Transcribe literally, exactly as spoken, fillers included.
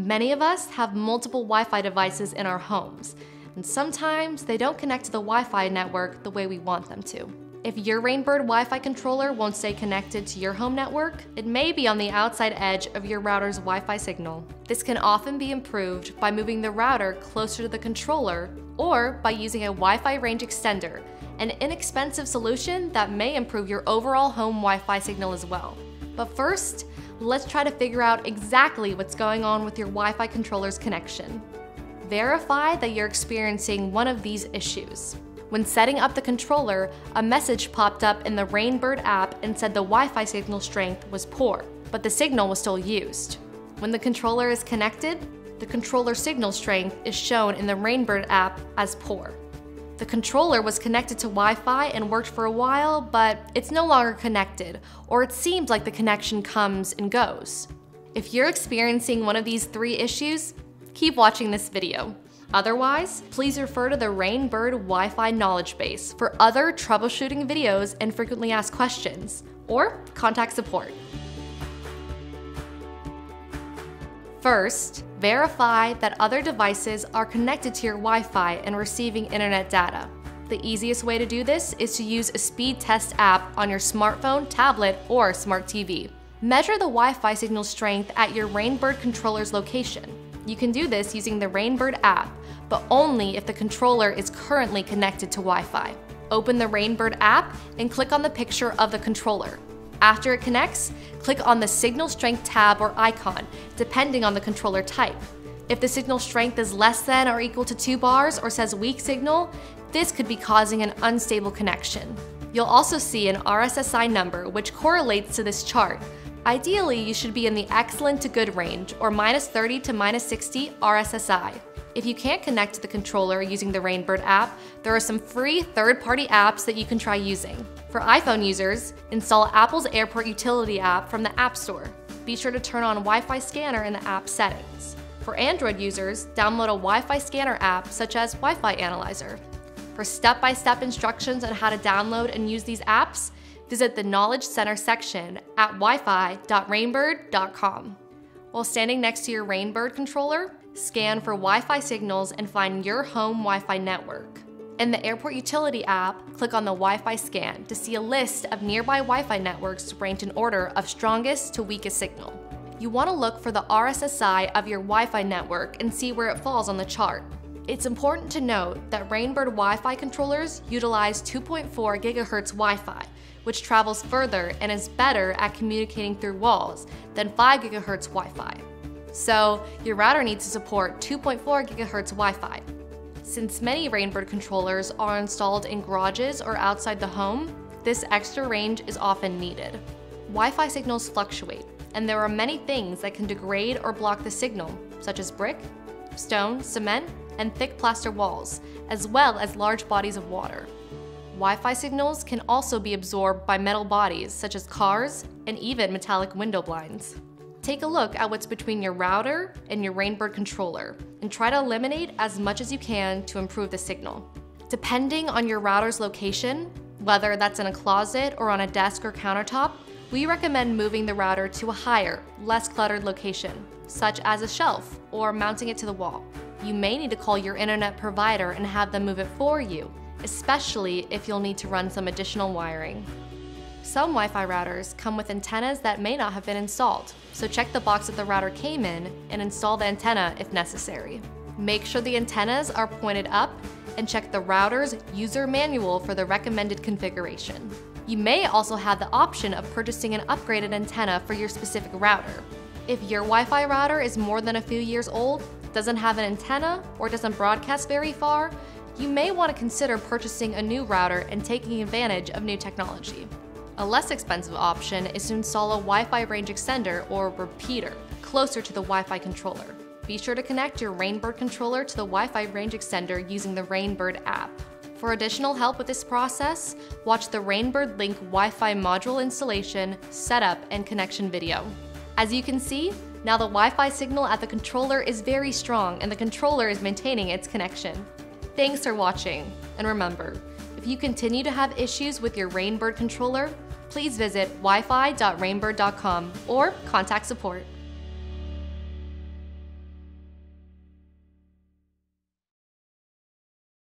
Many of us have multiple Wi-Fi devices in our homes, and sometimes they don't connect to the Wi-Fi network the way we want them to. If your Rain Bird Wi-Fi controller won't stay connected to your home network, it may be on the outside edge of your router's Wi-Fi signal. This can often be improved by moving the router closer to the controller or by using a Wi-Fi range extender, an inexpensive solution that may improve your overall home Wi-Fi signal as well. But first, let's try to figure out exactly what's going on with your Wi-Fi controller's connection. Verify that you're experiencing one of these issues. When setting up the controller, a message popped up in the Rain Bird app and said the Wi-Fi signal strength was poor, but the signal was still used. When the controller is connected, the controller signal strength is shown in the Rain Bird app as poor. The controller was connected to Wi-Fi and worked for a while, but it's no longer connected, or it seems like the connection comes and goes. If you're experiencing one of these three issues, keep watching this video. Otherwise, please refer to the Rain Bird Wi-Fi knowledge base for other troubleshooting videos and frequently asked questions, or contact support. First, verify that other devices are connected to your Wi-Fi and receiving internet data. The easiest way to do this is to use a speed test app on your smartphone, tablet, or smart T V. Measure the Wi-Fi signal strength at your Rain Bird controller's location. You can do this using the Rain Bird app, but only if the controller is currently connected to Wi-Fi. Open the Rain Bird app and click on the picture of the controller. After it connects, click on the Signal Strength tab or icon, depending on the controller type. If the signal strength is less than or equal to two bars or says weak signal, this could be causing an unstable connection. You'll also see an R S S I number, which correlates to this chart. Ideally, you should be in the excellent to good range, or minus thirty to minus sixty R S S I. If you can't connect to the controller using the Rain Bird app, there are some free third-party apps that you can try using. For iPhone users, install Apple's Airport Utility app from the App Store. Be sure to turn on Wi-Fi scanner in the app settings. For Android users, download a Wi-Fi scanner app such as Wi-Fi Analyzer. For step-by-step instructions on how to download and use these apps, visit the Knowledge Center section at wi fi dot rain bird dot com. While standing next to your Rain Bird controller, scan for Wi-Fi signals and find your home Wi-Fi network. In the Airport Utility app, click on the Wi-Fi scan to see a list of nearby Wi-Fi networks ranked in order of strongest to weakest signal. You want to look for the R S S I of your Wi-Fi network and see where it falls on the chart. It's important to note that Rain Bird Wi-Fi controllers utilize two point four gigahertz Wi-Fi, which travels further and is better at communicating through walls than five gigahertz Wi-Fi. So your router needs to support two point four gigahertz Wi-Fi. Since many Rain Bird controllers are installed in garages or outside the home, this extra range is often needed. Wi-Fi signals fluctuate, and there are many things that can degrade or block the signal, such as brick, stone, cement, and thick plaster walls, as well as large bodies of water. Wi-Fi signals can also be absorbed by metal bodies, such as cars and even metallic window blinds. Take a look at what's between your router and your Rain Bird controller, and try to eliminate as much as you can to improve the signal. Depending on your router's location, whether that's in a closet or on a desk or countertop, we recommend moving the router to a higher, less cluttered location, such as a shelf or mounting it to the wall. You may need to call your internet provider and have them move it for you, especially if you'll need to run some additional wiring. Some Wi-Fi routers come with antennas that may not have been installed, so check the box that the router came in and install the antenna if necessary. Make sure the antennas are pointed up and check the router's user manual for the recommended configuration. You may also have the option of purchasing an upgraded antenna for your specific router. If your Wi-Fi router is more than a few years old, doesn't have an antenna, or doesn't broadcast very far, you may want to consider purchasing a new router and taking advantage of new technology. A less expensive option is to install a Wi-Fi range extender or repeater closer to the Wi-Fi controller. Be sure to connect your Rain Bird controller to the Wi-Fi range extender using the Rain Bird app. For additional help with this process, watch the Rain Bird Link Wi-Fi module installation, setup, and connection video. As you can see, now the Wi-Fi signal at the controller is very strong and the controller is maintaining its connection. Thanks for watching, and remember, if you continue to have issues with your Rain Bird controller, please visit wi fi dot rain bird dot com or contact support.